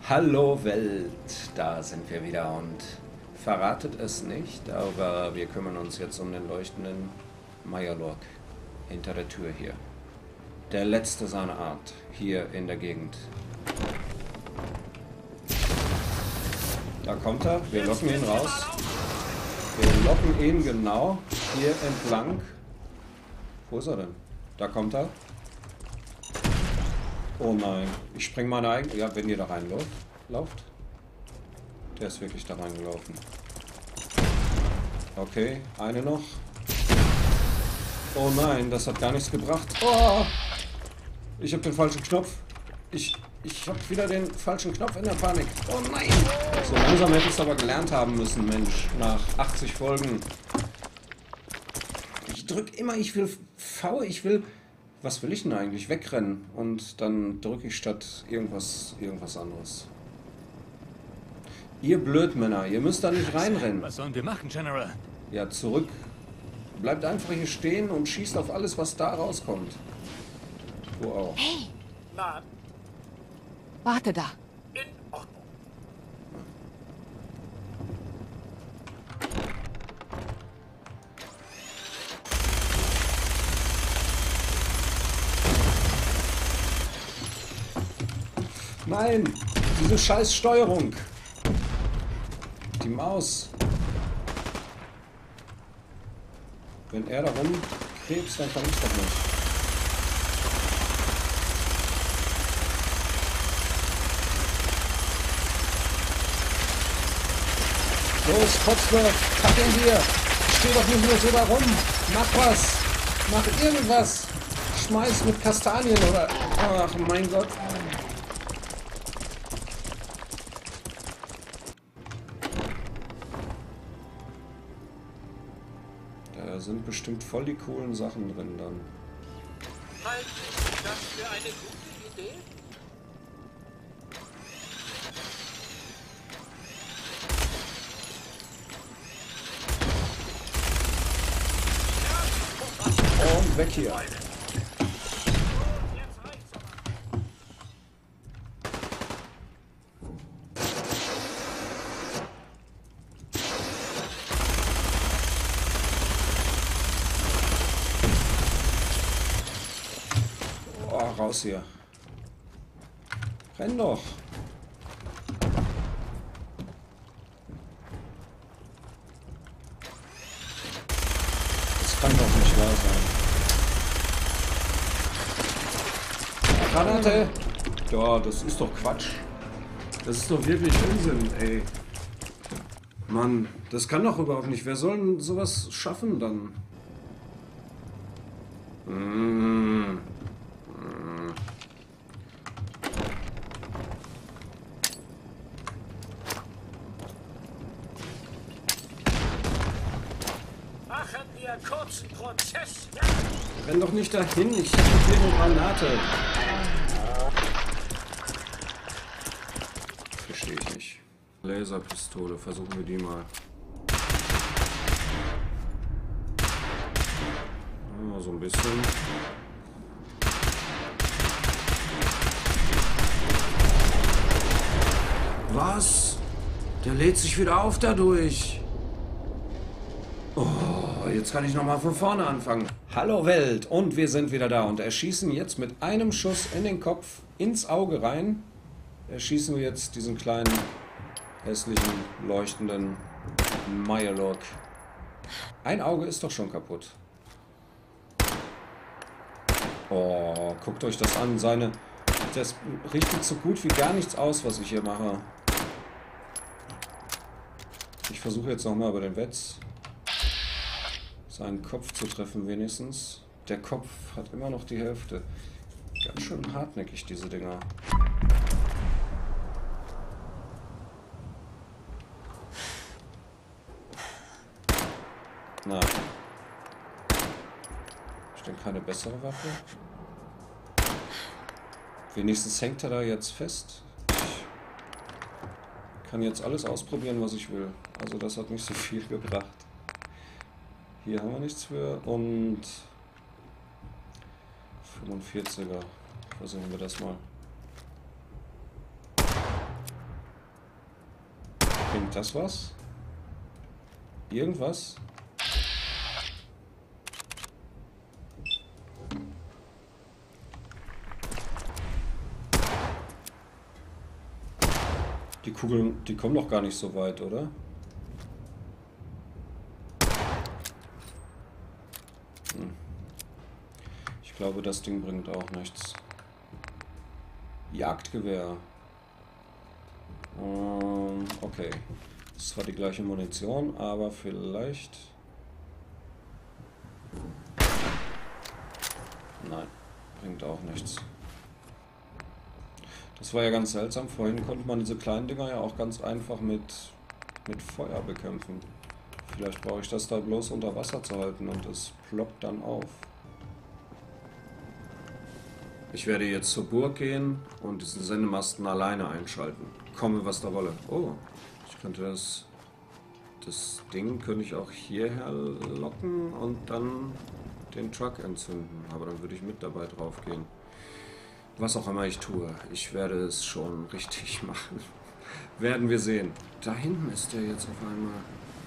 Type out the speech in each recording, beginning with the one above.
Hallo Welt, da sind wir wieder und verratet es nicht, aber wir kümmern uns jetzt um den leuchtenden Mirelurk hinter der Tür hier. Der letzte seiner Art hier in der Gegend. Da kommt er, wir locken ihn raus. Wir locken ihn genau hier entlang. Wo ist er denn? Da kommt er. Oh nein, ich spreng meine eigene... Ja, wenn ihr da reinlauft. Der ist wirklich da reingelaufen. Okay, eine noch. Oh nein, das hat gar nichts gebracht. Oh, ich habe den falschen Knopf. Ich habe wieder den falschen Knopf in der Panik. Oh nein. So langsam hätte ich es aber gelernt haben müssen, Mensch. Nach 80 Folgen. Ich drücke immer, ich will V, ich will... Was will ich denn eigentlich? Wegrennen. Und dann drücke ich statt irgendwas anderes. Ihr Blödmänner, ihr müsst da nicht reinrennen. Was sollen wir machen, General? Ja, zurück. Bleibt einfach hier stehen und schießt auf alles, was da rauskommt. Du auch. Hey, Na, warte da. in Ordnung. Nein! Diese scheiß Steuerung! Die Maus! Wenn er da rumkrebst, dann kann ich doch nicht. Los, Cotsworth! Pack ihn hier! Steh doch nicht nur so da rum! Mach was! Mach irgendwas! Schmeiß mit Kastanien oder... Ach mein Gott! Da sind bestimmt voll die coolen Sachen drin dann. Halten Sie das für eine gute Idee? Und weg hier. Jetzt reicht's aber. Oh, raus hier. Renn doch. Das kann doch nicht wahr sein. Granate! Ja, das ist doch Quatsch. Das ist doch wirklich Unsinn, ey. Mann, das kann doch überhaupt nicht. Wer soll denn sowas schaffen dann? Machen wir kurzen Prozess. Ja. Renn doch nicht dahin, ich hab hier eine Granate. Verstehe ich nicht. Laserpistole, versuchen wir die mal. Ja, so ein bisschen. Was? Der lädt sich wieder auf dadurch. Oh, jetzt kann ich nochmal von vorne anfangen. Hallo Welt, und wir sind wieder da und erschießen jetzt mit einem Schuss in den Kopf, ins Auge rein. Erschießen wir jetzt diesen kleinen, hässlichen, leuchtenden Mirelurk. Ein Auge ist doch schon kaputt. Oh, guckt euch das an. Das richtet so gut wie gar nichts aus, was ich hier mache. Ich versuche jetzt nochmal über den Wetz seinen Kopf zu treffen wenigstens. Der Kopf hat immer noch die Hälfte. Ganz schön hartnäckig, diese Dinger. Na. Ist denn keine bessere Waffe? Wenigstens hängt er da jetzt fest. Ich kann jetzt alles ausprobieren, was ich will. Also das hat nicht so viel gebracht. Hier haben wir nichts für und 45er. Versuchen wir das mal. Bringt das was? Irgendwas? Die Kugeln, die kommen doch gar nicht so weit, oder? Ich glaube, das Ding bringt auch nichts. Jagdgewehr. Okay. Das ist zwar die gleiche Munition, aber vielleicht... Nein, bringt auch nichts. Das war ja ganz seltsam. Vorhin konnte man diese kleinen Dinger ja auch ganz einfach mit Feuer bekämpfen. Vielleicht brauche ich das da bloß unter Wasser zu halten und es ploppt dann auf. Ich werde jetzt zur Burg gehen und diesen Sendemasten alleine einschalten. Komme, was da wolle. Oh, ich könnte das Ding könnte ich auch hierher locken und dann den Truck entzünden. Aber dann würde ich mit dabei drauf gehen. Was auch immer ich tue, ich werde es schon richtig machen. Werden wir sehen. Da hinten ist der jetzt auf einmal.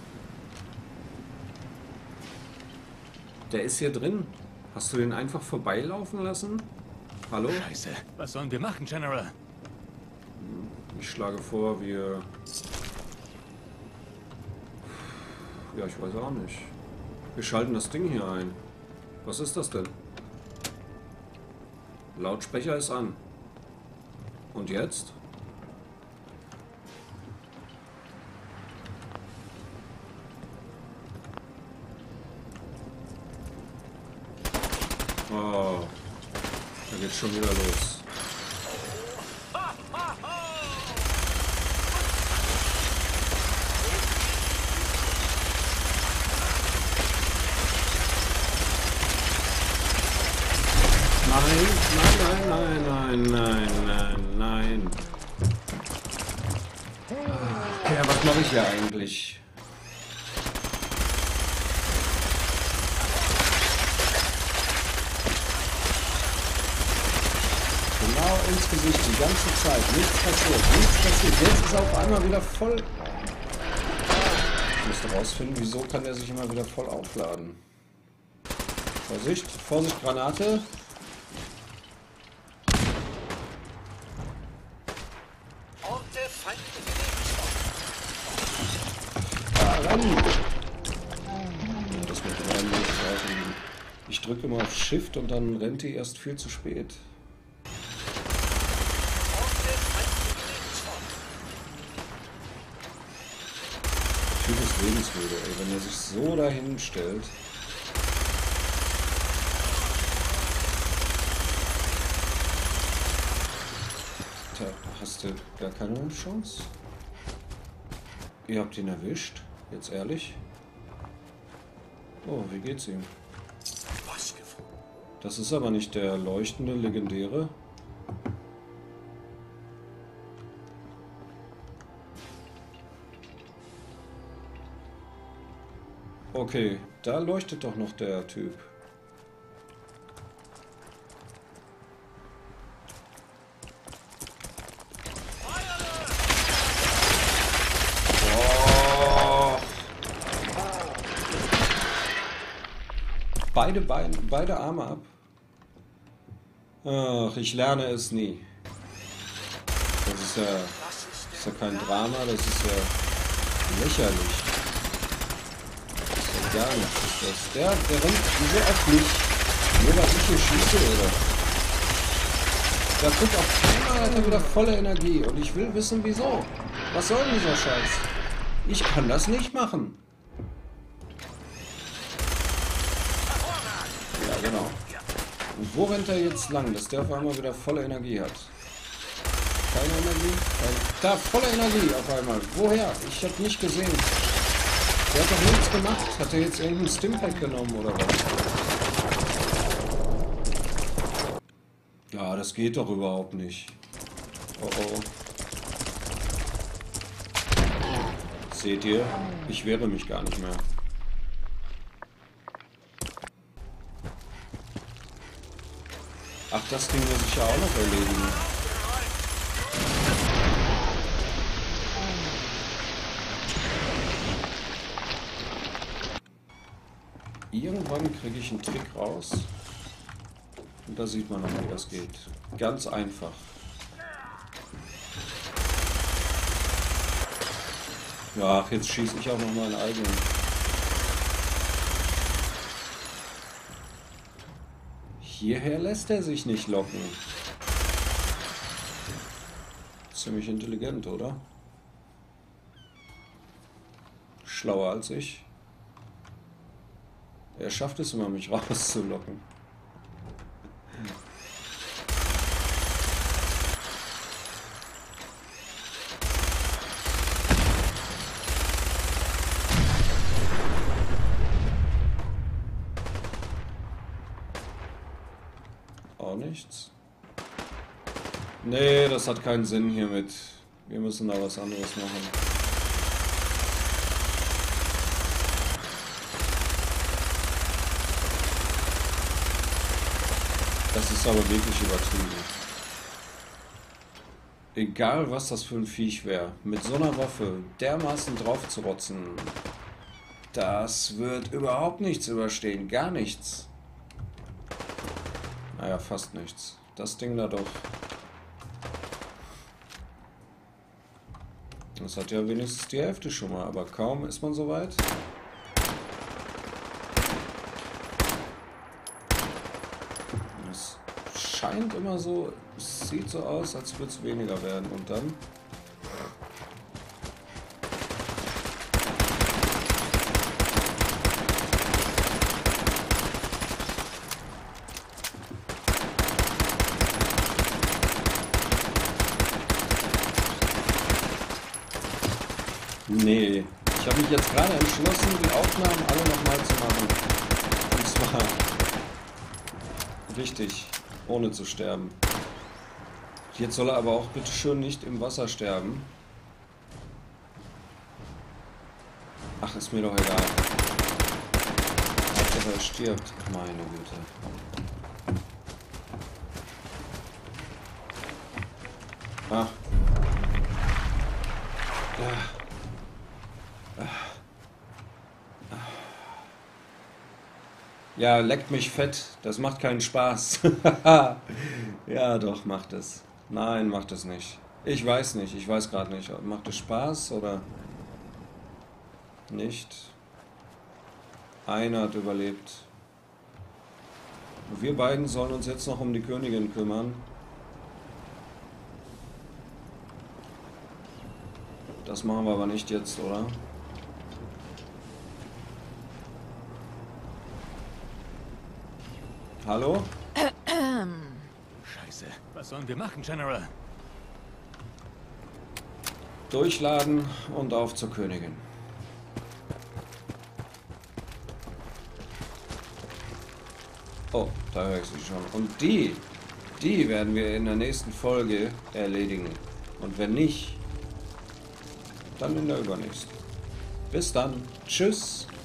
Der ist hier drin. Hast du den einfach vorbeilaufen lassen? Hallo? Scheiße. Was sollen wir machen, General? Ich schlage vor, wir... Ja, ich weiß auch nicht. Wir schalten das Ding hier ein. Was ist das denn? Lautsprecher ist an. Und jetzt? Oh, da geht's schon wieder los. Nein. Ja, was mache ich hier eigentlich? Genau ins Gesicht, die ganze Zeit. Nichts passiert. Jetzt ist er auf einmal wieder voll... Ich musste rausfinden, wieso kann er sich immer wieder voll aufladen. Vorsicht, Granate. Das mit Rennen nicht. Ich drücke immer auf Shift und dann rennt die erst viel zu spät. Typ ist lebensmüde, ey. Wenn er sich so dahin stellt. Da hast du gar keine Chance. Ihr habt ihn erwischt. Jetzt ehrlich? Oh, wie geht's ihm? Das ist aber nicht der leuchtende, legendäre. Okay, da leuchtet doch noch der Typ. Beide Arme ab. Ach, ich lerne es nie. Das ist ja kein Drama, das ist ja lächerlich. Das ist ja gar nichts. Der rennt so auf mich. Nur weil ich hier schieße, oder? Da guckt auf einmal, hat er wieder volle Energie. Und ich will wissen, wieso. Was soll denn dieser Scheiß? Ich kann das nicht machen. Genau. Und wo rennt er jetzt lang, dass der auf einmal wieder volle Energie hat? Keine Energie? Da, volle Energie auf einmal. Woher? Ich habe nicht gesehen. Der hat doch nichts gemacht. Hat er jetzt irgendeinen Stimpack genommen oder was? Ja, das geht doch überhaupt nicht. Oh oh. Seht ihr? Ich wehre mich gar nicht mehr. Ach, das Ding muss ich ja auch noch erledigen. irgendwann kriege ich einen Trick raus. Und da sieht man noch, wie das geht. Ganz einfach. Ja, ach, jetzt schieße ich auch noch meinen eigenen. Hierher lässt er sich nicht locken. Ziemlich intelligent, oder? Schlauer als ich. Er schafft es immer, mich rauszulocken. Auch nichts. Nee, das hat keinen Sinn hiermit. Wir müssen da was anderes machen. Das ist aber wirklich übertrieben. Egal was das für ein Viech wäre, mit so einer Waffe dermaßen drauf zu rotzen, das wird überhaupt nichts überstehen. Gar nichts. Naja, fast nichts. Das Ding da doch. Das hat ja wenigstens die Hälfte schon mal, aber kaum ist man soweit. Es scheint immer so, es sieht so aus, als würde es weniger werden und dann... Nee, ich habe mich jetzt gerade entschlossen, die Aufnahmen alle nochmal zu machen. Und zwar richtig, ohne zu sterben. Jetzt soll er aber auch bitte schön nicht im Wasser sterben. Ach, ist mir doch egal. Hauptsache er stirbt. Meine Güte. Ah. Ja. Ja, leckt mich fett. Das macht keinen Spaß. Ja, doch, macht es. Nein, macht es nicht. Ich weiß nicht. Ich weiß gerade nicht. Macht es Spaß oder nicht? Einer hat überlebt. Wir beiden sollen uns jetzt noch um die Königin kümmern. Das machen wir aber nicht jetzt, oder? Hallo? Scheiße. Was sollen wir machen, General? Durchladen und auf zur Königin. Oh, da höre ich sie schon. Und die werden wir in der nächsten Folge erledigen. Und wenn nicht, dann in der übernächsten. Bis dann. Tschüss.